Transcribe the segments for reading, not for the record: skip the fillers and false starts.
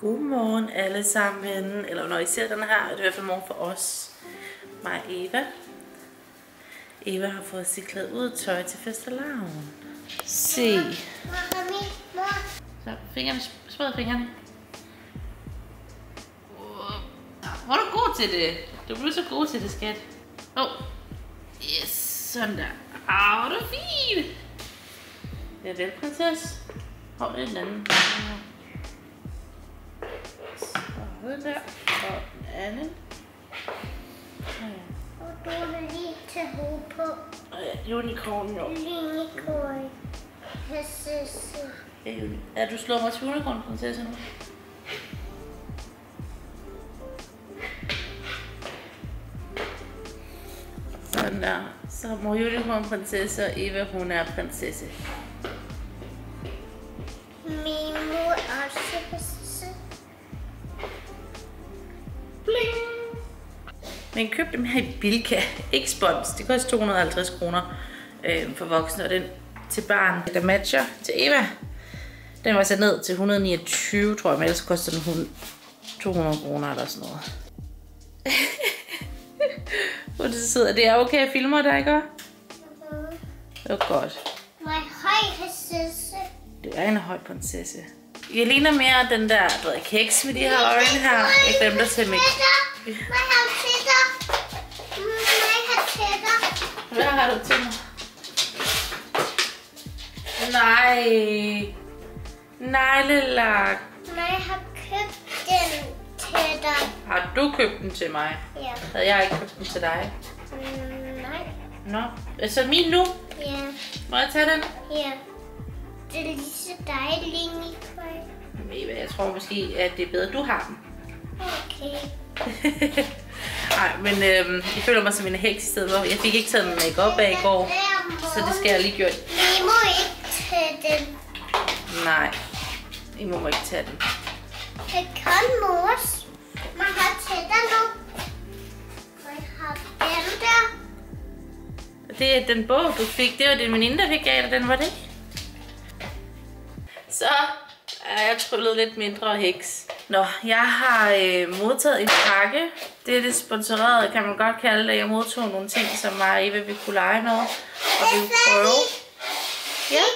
Godmorgen alle sammen, eller når I ser den her, er det i hvert fald morgen for os. Mig og Eva. Eva har fået sit klædt ud tøj til fastelavn. Se. Så fingrene, sprød fingrene. Hvor er du god til det? Du bliver så god til det, skat. Yes, sådan der. Hvor er du fin. Ja, vel, prinsesse. Hold den anden. Hold der. Og den anden. Og du har lige til hoved på. Unicorn, jo. Unicorn. Prinsesse. Ja, du slår mig til unicorn, prinsesse nu. Sådan der. Så må unicorn prinsesse, og Eva, hun er prinsesse. Min mor er også prinsesse. Bling! Men køb dem her i Bilka. Ikke spons. Det koster 250 kroner for voksne, og den til barn, der matcher til Eva. Den var sat ned til 129, tror jeg, men ellers koster den 200 kroner eller sådan noget. Hvor det sidder. Det er okay at filme dig, ikke? Det var godt. Min høj prinsesse. Du er en høj prinsesse. Jeg ligner mere den der, du ved, kiks med de her øjne her. Jeg glemte at tage mig. Mig har tætter. Mig har tætter. Hvad har du til mig? Nej. Neglelak. Mig har købt den tætter. Har du købt den til mig? Ja. Havde jeg ikke købt den til dig? Nej. Nå. Så min nu? Ja. Må jeg tage den? Ja. Det er lige så dejligt, Nicole. Jeg tror måske, at det er bedre, at du har den. Okay. Nej, men jeg føler mig som en heks i stedet for. Jeg fik ikke taget min make-up af i går, så det skal jeg lige gøre. Vi må ikke tage den. Nej, I må ikke tage den. Det er kun mors. Man har tætter nu. Man har den der. Det er den bog, du fik. Det var din veninde, der fik af dig. Den var det ikke? Så er jeg tryllet lidt mindre heks. Nå, jeg har modtaget en pakke. Det er det sponsorerede, kan man godt kalde det. Jeg modtog nogle ting, som mig og Eva vil kunne lege med. Og vi vil prøve. Ja.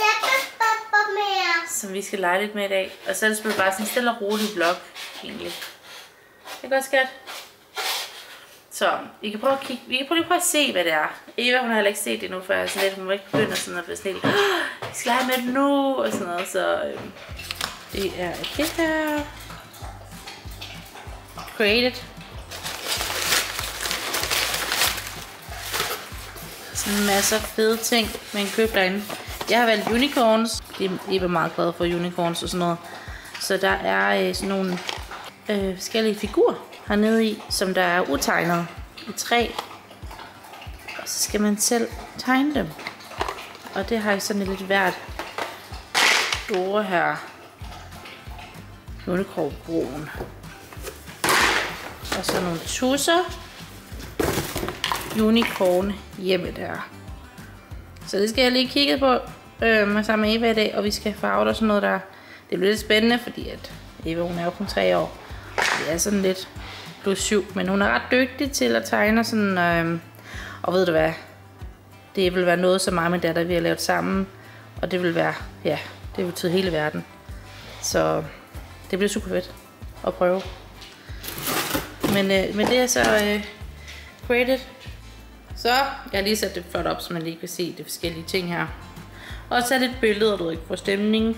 Som vi skal lege lidt med i dag. Og så er det bare sådan en stille og rolig vlog, egentlig. Det er godt, skat. Så, vi kan prøve at se, hvad det er. Eva, hun har heller ikke set det endnu, for jeg sådan lidt, hun må ikke begynde sådan at blive sådan lidt, vi skal lege med det nu, og sådan noget, så det er det her. Created. Sådan masser af fede ting, man kan købe derinde. Jeg har valgt unicorns. Eva er meget glad for unicorns og sådan noget. Så der er sådan nogle forskellige figurer hernede i, som der er utegnet i træ. Og så skal man selv tegne dem. Og det har jeg sådan lidt hvert store her. Unicornbroen. Og så nogle tusser. Unicorn hjemme der. Så det skal jeg lige kigge på sammen med Eva i dag. Og vi skal farve og sådan noget der. Det bliver lidt spændende, fordi at Eva, hun er jo kun 3 år. Det er sådan lidt plus 7, men hun er ret dygtig til at tegne sådan, og ved du hvad, det vil være noget, som mig og min datter vi har lavet sammen, og det vil være, ja, det vil betyde hele verden. Så det bliver super fedt at prøve. Men det er så created. Så jeg har lige sat det flot op, så man lige kan se de forskellige ting her. Og sat et billede, og du ikke får stemning.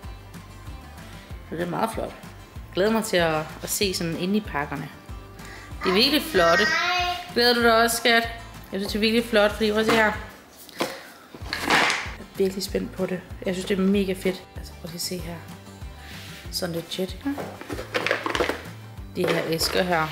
Så det er meget flot. Jeg glæder mig til at se sådan inde i pakkerne. Det er virkelig flotte. Glæder du dig også, skat? Jeg synes, det er virkelig flot, fordi også her. Jeg er virkelig spændt på det. Jeg synes, det er mega fedt. Altså, prøv at se her. Sådan lidt jet her. De her æsker her.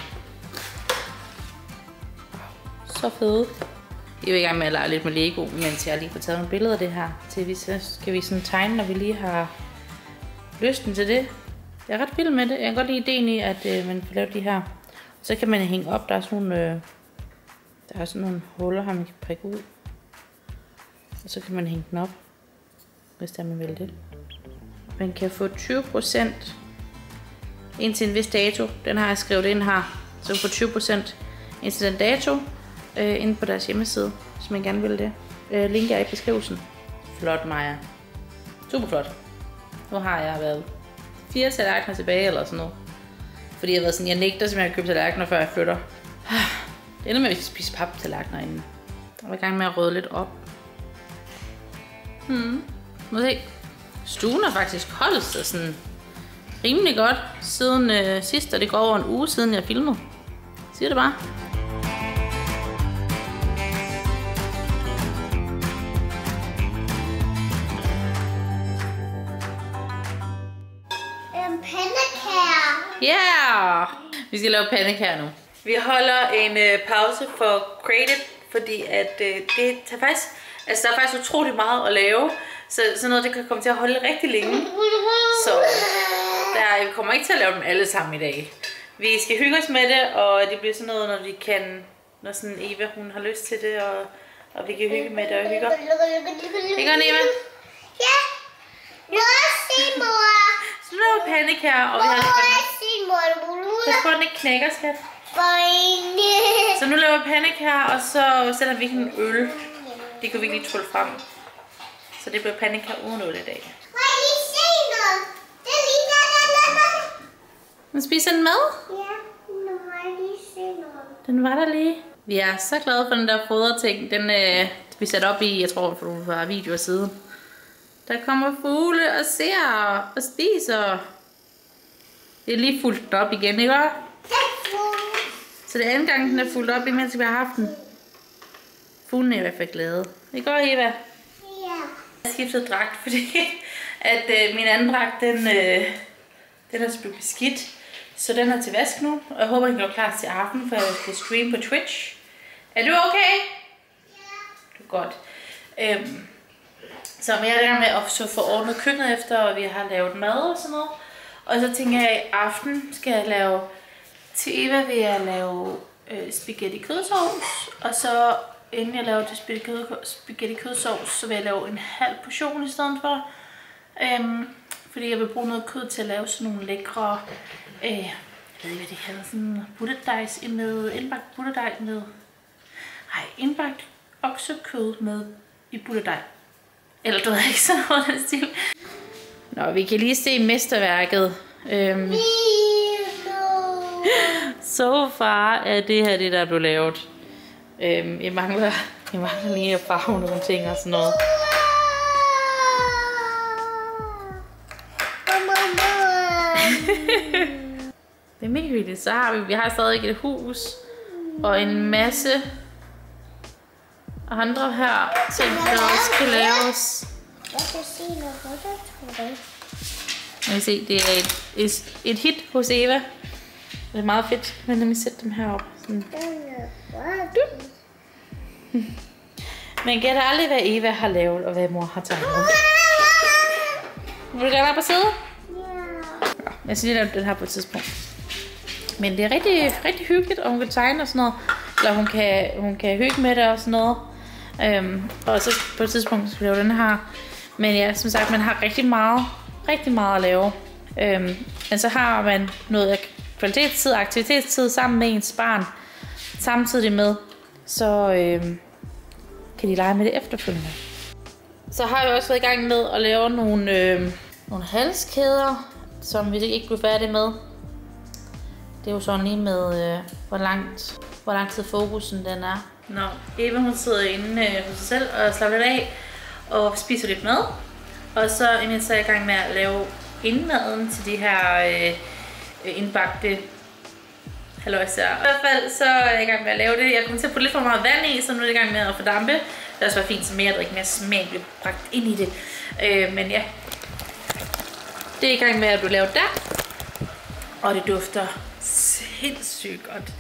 Så fede. Jeg vil i gang med at lege lidt med Lego, mens jeg lige får taget nogle billeder af det her. Så skal vi sådan tegne, når vi lige har lysten til det. Jeg er ret vild med det. Jeg kan godt lide ideen i, at man får lavet de her. Så kan man hænge op. Der er sådan nogle huller her, man kan prikke ud. Og så kan man hænge den op, hvis der man vil det. Man kan få 20% indtil en vis dato. Den har jeg skrevet ind her, så du får 20% indtil den dato inde på deres hjemmeside, hvis man gerne vil det. Link er i beskrivelsen. Flot, Maja. Super flot. Nu har jeg været 4 tallerkener tilbage eller sådan noget. Fordi jeg har været sådan, jeg nægter simpelthen at købe tallerkener, før jeg flytter. Det ender med, at vi skal spise paptallerkener inden. Jeg er i gang med at rydde lidt op. Må se. Stuen har faktisk holdt sig sådan rimelig godt siden sidst, og det går over en uge siden jeg filmede. Siger det bare. Ja! Yeah! Vi skal lave pandekager nu. Vi holder en pause for Created, fordi at det tager faktisk, altså der er faktisk utrolig meget at lave, så sådan noget det kan komme til at holde rigtig længe. Så vi kommer ikke til at lave dem alle sammen i dag. Vi skal hygge os med det, og det bliver sådan noget, når vi kan, når sådan Eva hun har lyst til det, og vi kan hygge med det og hygge. Hygge, Eva? Ja. Mor. Så nu laver vi pandekager, og vi har pas på, den ikke knækker, skat. Så nu laver vi pandekager, og så sætter vi en øl. Det kan vi ikke lige trylle frem. Så det bliver pandekager uden øl i dag. Må jeg lige se noget? Det ligner den. Den spiser en mad? Ja, nu må jeg lige se noget. Den var der lige. Vi er så glade for den der foderting. Den vi satte op i, jeg tror, for du har videoer siden. Der kommer fugle og ser og spiser. Det er lige fuldt op igen, ikke? Så det er anden gang, den er fuldt op, imens vi har haft den. Fuglen er i hvert fald glade. Ikke også, Eva? Ja. Jeg har skiftet dragt, fordi at min anden dragt, den er blevet beskidt. Så den er til vask nu, og jeg håber, den går klar til aften, for jeg skal streame på Twitch. Er du okay? Ja. Det er godt. Så jeg er i gang med at få ordnet køkkenet efter, og vi har lavet mad og sådan noget. Og så tænker jeg, at i aften skal jeg lave, til Eva vil jeg lave spaghetti kødsovs. Og så inden jeg laver det spaghetti kødsovs, så vil jeg lave en halv portion i stedet for. Fordi jeg vil bruge noget kød til at lave sådan nogle lækre, jeg ved ikke hvad det hedder, sådan butterdejs med, indbagt butterdej med, indbagt oksekød med i butterdej. Eller du ved ikke sådan noget den stil. Nå, vi kan lige se mesterværket. Så far er det her, det der blev lavet. Jeg mangler lige at farve nogle ting og sådan noget. Det er mega hyggeligt. Så har vi har stadig et hus og en masse andre her ting, der også kan laves. Jeg kan se noget foto. Man kan se, det er et hit hos Eva. Det er meget fedt. Men lad mig sætte dem heroppe. Man gætter aldrig, hvad Eva har lavet, og hvad mor har tegnet. Vil du gerne op og sidde? Ja. Jeg skal lige lave den her på et tidspunkt. Men det er rigtig, rigtig hyggeligt, og hun kan tegne og sådan noget. Eller hun kan hygge med det og sådan noget. Og så på et tidspunkt skal vi lave den her. Men ja, som sagt, man har rigtig meget at lave. Men så har man noget kvalitetstid og aktivitetstid sammen med ens barn. Samtidig med, så kan de lege med det efterfølgende. Så har jeg også været i gang med at lave nogle halskæder, som vi ikke blev færdige med. Det er jo sådan lige med, hvor lang tid fokusen den er. Nå, Eva hun sidder inde hos sig selv og slapper lidt af og spiser lidt mad. Og så imens er jeg i gang med at lave indmaden til de her indbagte halløjsager. I hvert fald så er jeg i gang med at lave det. Jeg kommer til at putte lidt for meget vand i, så nu er jeg i gang med at fordampe. Det er også fint, så mere drik, mere smag bliver bragt ind i det. Men ja, det er i gang med at blive lavet der. Og det dufter sindssygt godt.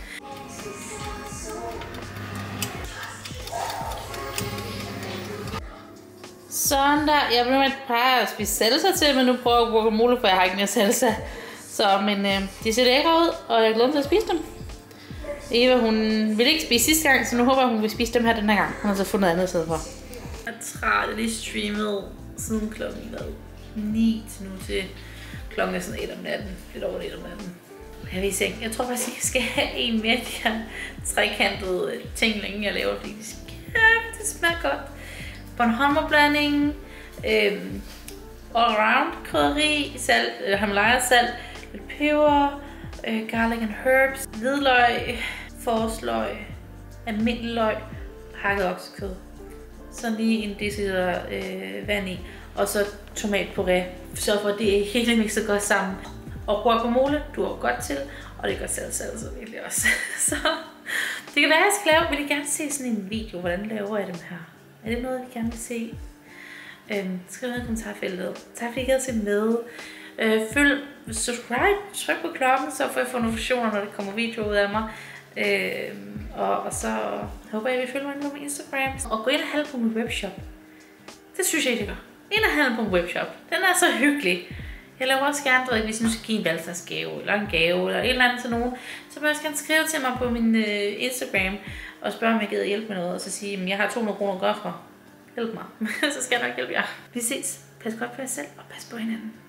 Sådan der. Jeg vil med plejer at spise salsa til, men nu prøver jeg guacamole, for jeg har ikke mere salsa. Så, men de ser lækre ud, og jeg glæder mig til at spise dem. Eva, hun ville ikke spise sidste gang, så nu håber jeg, hun vil spise dem her den her gang. Hun har så fundet andet sted for. Jeg er træt, jeg lige streamet siden klokken 9 til nu til Klokken er sådan 1 om natten. Lidt over 1 om natten. Jeg vil i seng. Jeg tror faktisk, jeg skal have en mere af de her trekantede ting, længe jeg laver, fordi det smager godt. Bornholmerblanding, all-around krydderi, salt, Himalaya-salt, lidt peber, garlic and herbs, hvidløg, forårsløg, almindelig løg, hakket oksekød. Så lige en deciliter vand i, og så tomatpuré. Sørg for, at det hele mixer godt sammen. Og guacamole duer godt til, og det gør salsa virkelig også. Så det kan være, at jeg skal lave, vil I gerne se sådan en video, hvordan laver jeg dem her? Er det noget, I gerne vil se? Skriv ned i kommentarfeltet. Tak fordi I gad at se med. Følg, subscribe, tryk på klokken, så får I få notifikationer, når der kommer videoer ud af mig. Og så håber jeg, at I vil følge mig på min Instagram. Og gå ind og handle på min webshop. Det synes jeg, det gør. Ind og handle på min webshop. Den er så hyggelig. Jeg laver også gerne, hvis I nu skal give en valgdagsgave, eller en gave, eller et eller andet til nogen, så vil jeg også gerne skrive til mig på min Instagram, og spørge, om jeg gider hjælpe med noget, og så sige, at jeg har 200 kroner at gøre for. Hjælp mig. Så skal jeg nok hjælpe jer. Vi ses. Pas godt på jer selv, og pas på hinanden.